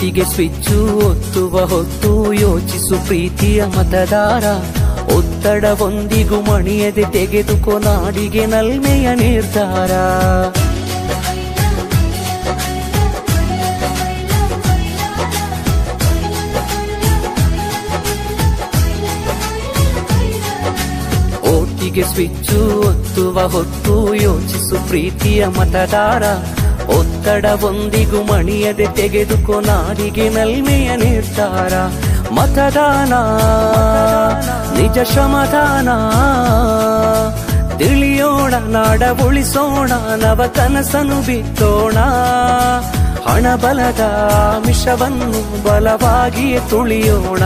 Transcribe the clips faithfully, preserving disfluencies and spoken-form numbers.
ಓಟಿಗೆ switch ಒತ್ತುವ ಹೊತ್ತು ಯೋಚಿಸು ಪ್ರೀತಿಯ ಮತದಾರ. ಒತ್ತಡವೊಂದಿಗೂ ಮಣಿಯದೆ ತೆಗೆದುಕೋ ನಾಡಿಗೆ ನಲ್ಮೆಯ ನಿರ್ಧಾರ. ಓಟಿಗೆ ಸ್ವಿಚ್ಚು ಒತ್ತುವ ಹೊತ್ತು ಯೋಚಿಸು ಪ್ರೀತಿಯ ಮತದಾರ. ಒತ್ತಡವೊಂದಿಗೂ ಮಣಿಯದೆ ತೆಗೆದುಕೋ ನಾಡಿಗೆ ನಲ್ಮೆಯ ನಿರ್ಧಾರ. ಮತದಾನ ನಿಜ ಶ್ರಮದಾನ, ತಿಳಿಯೋಣ ನಾಡ ಉಳಿಸೋಣ, ನವ ಕನಸನು ಬಿತ್ತೋಣ. ಹಣಬಲದ ಮಿಷವನ್ನು ಬಲವಾಗಿಯೇ ತುಳಿಯೋಣ.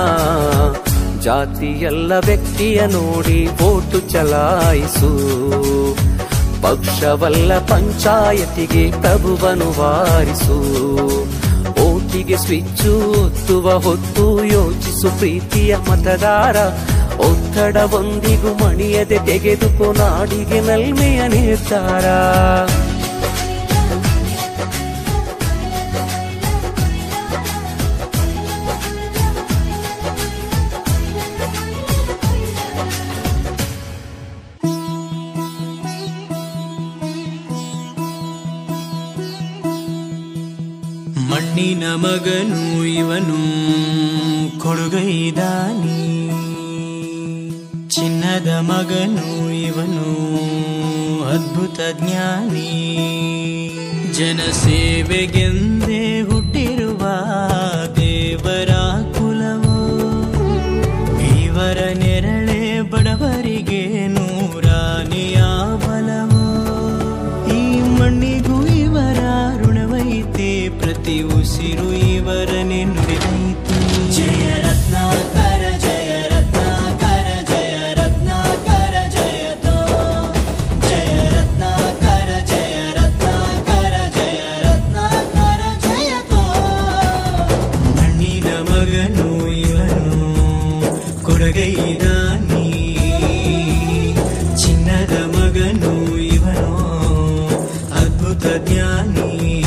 ಜಾತಿಯಲ್ಲ ವ್ಯಕ್ತಿಯ ನೋಡಿ ವೋಟು ಚಲಾಯಿಸು, ಪಕ್ಷವಲ್ಲ ಪಂಚಾಯತಿಗೆ ಪ್ರಭುವನು ವಾರಿಸು. ಓಟಿಗೆ ಸ್ವಿಚ್ಚು ಒತ್ತುವ ಹೊತ್ತು ಯೋಚಿಸು ಪ್ರೀತಿಯ ಮತದಾರ. ಒತ್ತಡವೊಂದಿಗೂ ಮಣಿಯದೆ ತೆಗೆದುಕೋ ನಾಡಿಗೆ ನಲ್ಮೆಯ ನಿರ್ಧಾರ. ಮಣ್ಣಿನ ಮಗನು ಇವನು ಕೊಡುಗೈದಾನಿ, ಚಿನ್ನದ ಮಗನು ಇವನು ಅದ್ಭುತ ಜ್ಞಾನಿ. ಜನಸೇವೆಗೆಂದೇ ಹುಟ್ಟಿರುವ ದೇವರ ಕುಲವೋ, ಇವರ ನೆರಳೆ ಬಡವರಿಗೆ ನೂರಾನೆಯ ಬಲವೋ. ಈ ಮಣ್ಣಿಗೂ ಇವರ ಋಣವೈತೆ, ಪ್ರತಿ ಉಸಿರು ಇವರನೆ ನುಡಿದೈತೆ. ಜಯ ರತ್ನಾಕರ ಜಯ ರತ್ನಾಕರ ಜಯ ರತ್ನಾಕರ ಜಯತೋ, ಜಯ ರತ್ನಾಕರ ಜಯ ರತ್ನಾಕರ ಜಯ ರತ್ನಾಕರ ಜಯತೋ. ಮಣ್ಣಿನ ಮಗನು ಇವನು ಕೊಡುಗೈದಾನಿ, ಚಿನ್ನದ ಮಗನು ಇವನು ಅದ್ಭುತ ಜ್ಞಾನಿ.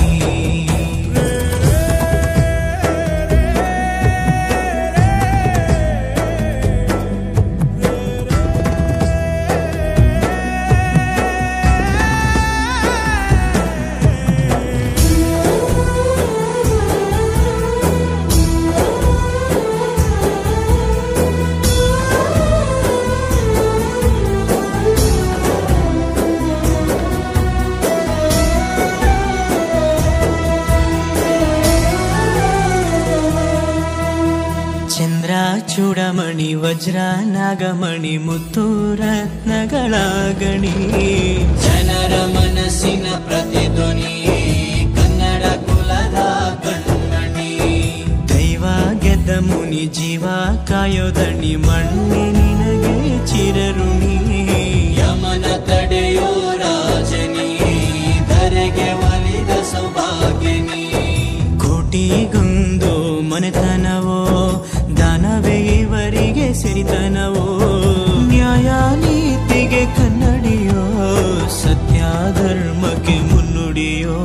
ಚೂಡಮಣಿ ವಜ್ರ ನಾಗಮಣಿ ಮುತ್ತು ರತ್ನಗಳ ಗಣಿ, ಜನರ ಮನಸ್ಸಿನ ಪ್ರತಿಧ್ವನಿ ಕನ್ನಡ ಕುಲದ ಕಣ್ಮಣಿ. ದೈವ ಗೆದ್ದ ಮುನಿ ಜೀವ ಕಾಯೋದಣಿ, ಮಣ್ಣಿ ನಿನಗೆ ಚಿರಋಣಿ. ಯಮನ ತಡೆಯೋ ರಾಜನಿ, ಧರೆಗೆ ಒಲಿದ ಸೌಭಾಗ್ಯನಿ. ಕೋಟಿಗೊಂದು ಮನೆತನವೋ, ದಾನವೇ ಇವರಿಗೆ ಸಿರಿತನವೋ. ನ್ಯಾಯ ನೀತಿಗೆ ಕನ್ನಡಿಯೋ, ಸತ್ಯ ಧರ್ಮಕ್ಕೆ ಮುನ್ನುಡಿಯೋ.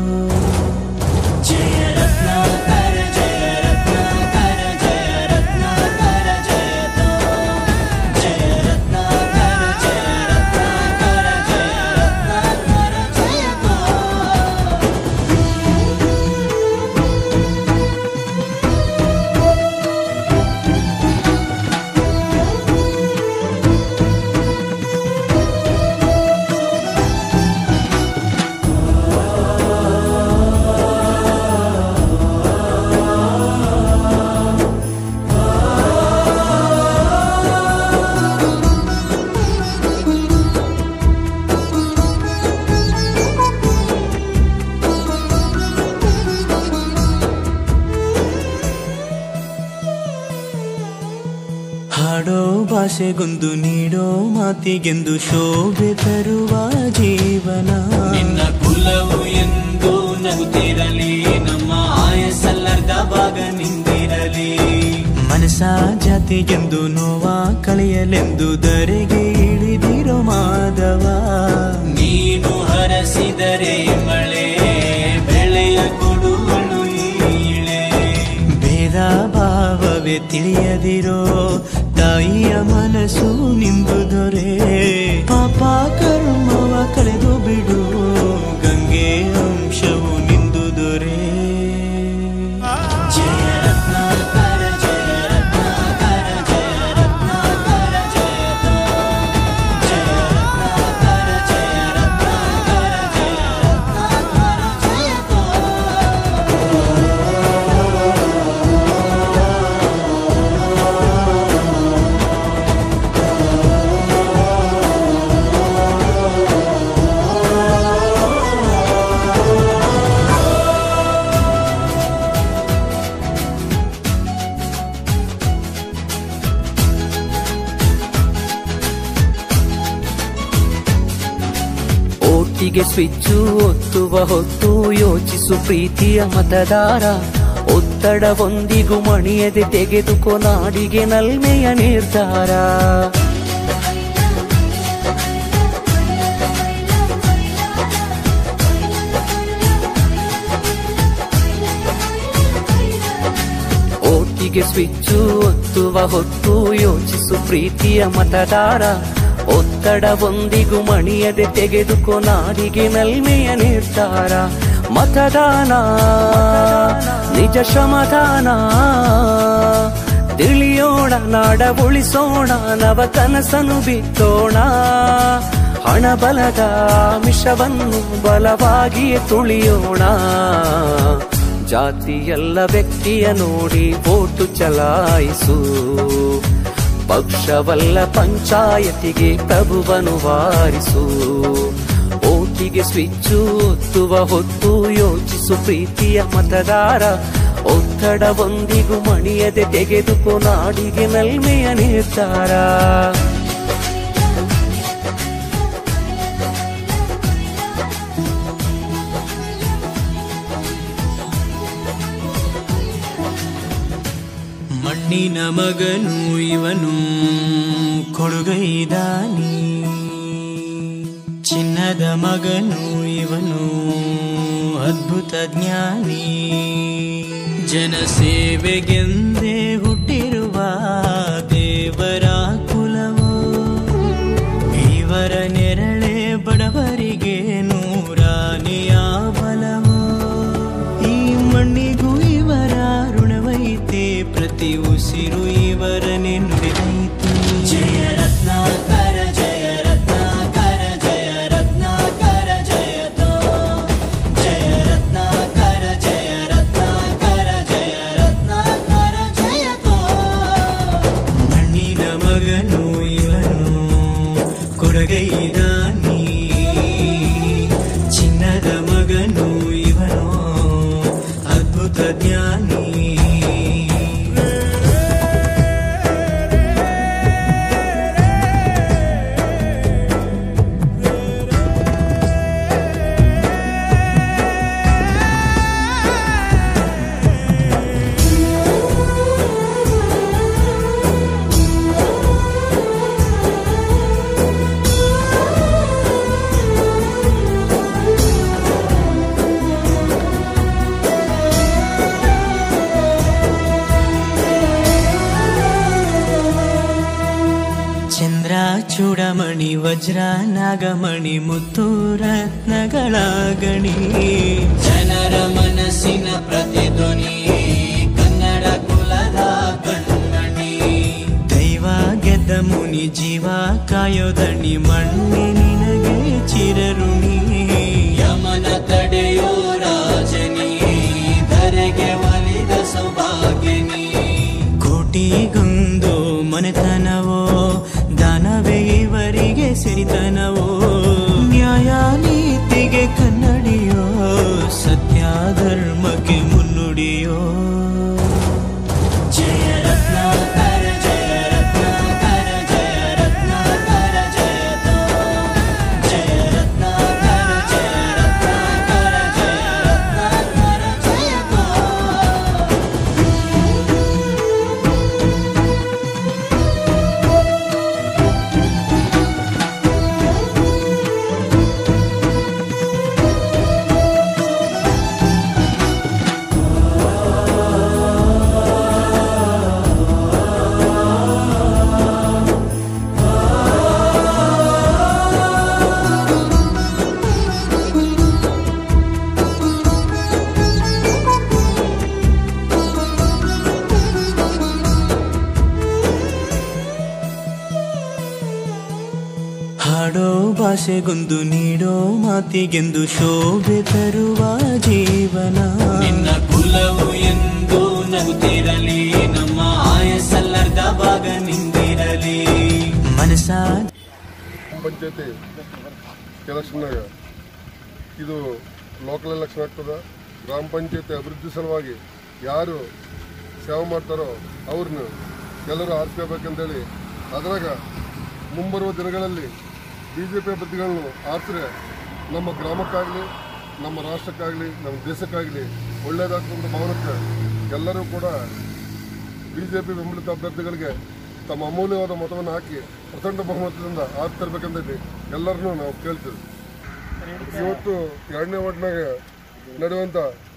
ಜಯ ರತ್ನಾಕರ ಜಯ ರತ್ನಾಕರ ಜಯ ರತ್ನಾಕರ ಜಯತೋ, ಜಯ ರತ್ನಾಕರ ಜಯ ರತ್ನಾಕರ ಜಯ ರತ್ನಾಕರ ಜಯತೋ. ಹಾಡೋ ಭಾಷೆಗೊಂದು ನೀಡೋ ಮಾತಿಗೆಂದು ಶೋಭೆ ತರುವ ಜೀವನ. ನಿನ್ನ ಕುಲವು ಎಂದು ನಗುತ್ತಿರಲಿ, ನಮ್ಮ ಆಯಸ್ಸಲ್ಲರ್ಧ ಭಾಗ ನಿಂದಿರಲಿ. ಮನಸ ಜಾತಿಗೆಂದು ನೋವ ಕಳೆಯಲೆಂದು ಧರೆಗೆ ಇಳಿದಿರೋ ಮಾಧವ. ನೀನು ಹರಸಿದರೆ ಮಳೆ ಬೆಳೆಯ ಕೊಡುವಳು ಈಳೆ. ತಿಳಿಯದಿರೋ ತಾಯಿಯ ಮನಸ್ಸು ನಿಂದು ದೊರೆ ಪಾಪ ಕರ್ಮವ ಕಳೆದು ಬಿಡು ಗಂಗೆ ಅಂಶವು ನಿಂದು ದೊರೆ ಜಯ ರತ್ನಾಕರ ಜಯ ರತ್ನಾಕರ ಜಯ ರತ್ನಾಕರ ಜಯತೋ ಜಯ ರತ್ನಾಕರ ಜಯ ರತ್ನಾಕರ ಜಯ ರತ್ನಾಕರ ಜಯತೋ ಒಟ್ಟಿಗೆ ಸ್ವಿಚ್ಚು ಒತ್ತುವ ಹೊತ್ತು ಯೋಚಿಸು ಪ್ರೀತಿಯ ಮತದಾರ ಒತ್ತಡವೊಂದಿಗೂ ಮಣಿಯದೆ ತೆಗೆದುಕೋ ನಾಡಿಗೆ ನಲ್ಮೆಯ ನಿರ್ಧಾರ ಒಟ್ಟಿಗೆ ಸ್ವಿಚ್ಚು ಒತ್ತುವ ಹೊತ್ತು ಯೋಚಿಸು ಪ್ರೀತಿಯ ಮತದಾರ ಒತ್ತಡವೊಂದಿಗೂ ಮಣಿಯದೆ ತೆಗೆದುಕೋ ನಾಡಿಗೆ ನಲ್ಮೆಯ ನಿರ್ಧಾರ ಮತದಾನ ನಿಜ ಶ್ರಮದಾನ ತಿಳಿಯೋಣ ನಾಡ ಉಳಿಸೋಣ ನವ ಕನಸನು ಬಿತ್ತೋಣ ಹಣ ಬಲದ ಮಿಷವನ್ನು ಬಲವಾಗಿಯೇ ತುಳಿಯೋಣ ಜಾತಿಯಲ್ಲ ವ್ಯಕ್ತಿಯ ನೋಡಿ ವೋಟು ಚಲಾಯಿಸು ಪಕ್ಷವಲ್ಲ ಪಂಚಾಯತಿಗೆ ಪ್ರಭುವನು ವಾರಿಸು ಓಟಿಗೆ ಸ್ವಿಚ್ಚು ಒತ್ತುವ ಹೊತ್ತು ಯೋಚಿಸು ಪ್ರೀತಿಯ ಮತದಾರ ಒತ್ತಡವೊಂದಿಗೂ ಮಣಿಯದೆ ತೆಗೆದುಕೋ ನಾಡಿಗೆ ನಲ್ಮೆಯ ನಿರ್ಧಾರ ಮಣ್ಣಿನ ಮಗನು ಇವನು ಕೊಡುಗೈದಾನಿ ಚಿನ್ನದ ಮಗನು ಇವನು ಅದ್ಭುತ ಜ್ಞಾನಿ ಜನಸೇವೆಗೆಂದೇ ಹುಟ್ಟಿರುವ ದೇವರ ಕುಲವೋ ಇವರ ನೆರಳೆ ಬಡವರಿಗೆ ನೂರಾನೆಯ ಬಲವೋ ಈ ಮಣ್ಣಿಗೂ ಇವರ ಋಣವೈತೆ ಪ್ರತಿ ಉಸಿರು ಇವರನೆ ನುಡಿದೈತೆ ಜಯ ರತ್ನಾಕರ ಜಯ ರತ್ನಾಕರ ಜಯ ರತ್ನಾಕರ ಜಯತೋ ಜಯ ರತ್ನಾಕರ ಜಯ ರತ್ನಾಕರ ಜಯ ರತ್ನಾಕರ ಜಯತೋ ಮಣ್ಣಿನ ಮಗನು ಇವನು ಕೊಡಗೈದಾನಿ ಚಿನ್ನದ ಮಗನು ಇವನು ಅದ್ಭುತ ಜ್ಞಾನಿ ಚೂಡಮಣಿ ವಜ್ರ ನಾಗಮಣಿ ಮುತ್ತು ರತ್ನಗಳ ಗಣಿ ಜನರ ಮನಸ್ಸಿನ ಪ್ರತಿಧ್ವನಿ ಕನ್ನಡ ಕುಲದ ಕಣ್ಮಣಿ ದೈವ ಗೆದ್ದ ಮುನಿ ಜೀವ ಕಾಯೋದಣಿ ಮಣ್ಣಿ ನಿನಗೆ ಚಿರಋಣಿ ಯಮನ ತಡೆಯೋ ರಾಜನಿ ಧರೆಗೆ ಒಲಿದ ಸೌಭಾಗ್ಯನಿ ಕೋಟಿಗೊಂದು ಮನೆತನವೋ ದಾನವೇ ಇವರಿಗೆ ಸಿರಿತನವೋ ನ್ಯಾಯ ನೀತಿಗೆ ಕನ್ನಡಿಯೋ ಸತ್ಯ ಧರ್ಮಕ್ಕೆ ಮುನ್ನುಡಿಯೋ ಜಯ ರತ್ನಾಕರ ಜಯ ರತ್ನಾಕರ ಜಯ ರತ್ನಾಕರ ಜಯತೋ ಜಯ ರತ್ನಾಕರ ಜಯ ರತ್ನಾಕರ ಜಯ ರತ್ನಾಕರ ಜಯತೋ ಆಶೆಗೊಂದು ನೀಡೋ ಮಾತಿಗೆಂದು ಶೋಭೆ ತರುವ ಜೀವನ. ನಿನ್ನ ಕುಲವು ಎಂದು ನಗುತ್ತಿರಲಿ, ನಮ್ಮ ಆಯಸ್ಸಲ್ಲರ್ಧ ಭಾಗ ನಿಂದಿರಲಿ. ಮನಸ ಪಂಚಾಯತಿ ಎಲೆಕ್ಷನ್ನಾಗ ಇದು ಲೋಕಲ್ ಎಲೆಕ್ಷನ್ ಆಗ್ತದೆ. ಗ್ರಾಮ ಪಂಚಾಯತಿ ಅಭಿವೃದ್ಧಿ ಸಲುವಾಗಿ ಯಾರು ಸೇವೆ ಮಾಡ್ತಾರೋ ಅವ್ರನ್ನ ಎಲ್ಲರೂ ಆರಿಸ್ಕೋಬೇಕಂತೇಳಿ, ಅದ್ರಾಗ ಮುಂಬರುವ ದಿನಗಳಲ್ಲಿ ಬಿ ಜೆ ಪಿ ಅಭ್ಯರ್ಥಿಗಳನ್ನು ಆರಿಸಿದ್ರೆ ನಮ್ಮ ಗ್ರಾಮಕ್ಕಾಗಲಿ, ನಮ್ಮ ರಾಷ್ಟ್ರಕ್ಕಾಗಲಿ, ನಮ್ಮ ದೇಶಕ್ಕಾಗಲಿ ಒಳ್ಳೆಯದಾಗ್ತಂತ ಭಾವನಕ್ಕೆ ಎಲ್ಲರೂ ಕೂಡ ಬಿ ಜೆ ಪಿ ಬೆಂಬಲಿತ ಅಭ್ಯರ್ಥಿಗಳಿಗೆ ತಮ್ಮ ಅಮೂಲ್ಯವಾದ ಮತವನ್ನು ಹಾಕಿ ಪ್ರಚಂಡ ಬಹುಮತದಿಂದ ಆರಿಸ್ತರ್ಬೇಕಂತೈತಿ ಎಲ್ಲರನ್ನೂ ನಾವು ಕೇಳ್ತೀವಿ. ಇವತ್ತು ಎರಡನೇ ವಾರ್ಡ್ನಾಗ ನಡೆಯುವಂಥ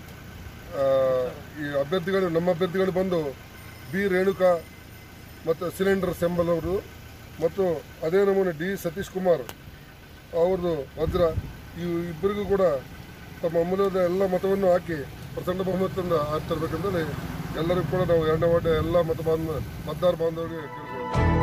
ಈ ಅಭ್ಯರ್ಥಿಗಳು, ನಮ್ಮ ಅಭ್ಯರ್ಥಿಗಳು ಬಂದು ಬಿ ರೇಣುಕಾ ಮತ್ತು ಸಿಲಿಂಡರ್ ಸೆಂಬಲ್ ಅವರು ಮತ್ತು ಅದೇ ನಮೂನೆ ಡಿ ಸತೀಶ್ ಕುಮಾರ್ ಅವ್ರದ್ದು ವಜ್ರ, ಈ ಇಬ್ಬರಿಗೂ ಕೂಡ ತಮ್ಮ ಅಮೂಲ್ಯವಾದ ಎಲ್ಲ ಮತವನ್ನು ಹಾಕಿ ಪ್ರಚಂಡ ಬಹುಮತದಿಂದ ಆರಿಸ್ತರ್ಬೇಕಂತೇಳಿ ಎಲ್ಲರಿಗೂ ಕೂಡ ನಾವು ಎರಡನೇ ವಾರ್ಡ್ ಎಲ್ಲ ಮತ ಬಾಂಧ ಮತದಾರ ಬಾಂಧವರಿಗೆ ಕೇಳ್ತೀವಿ.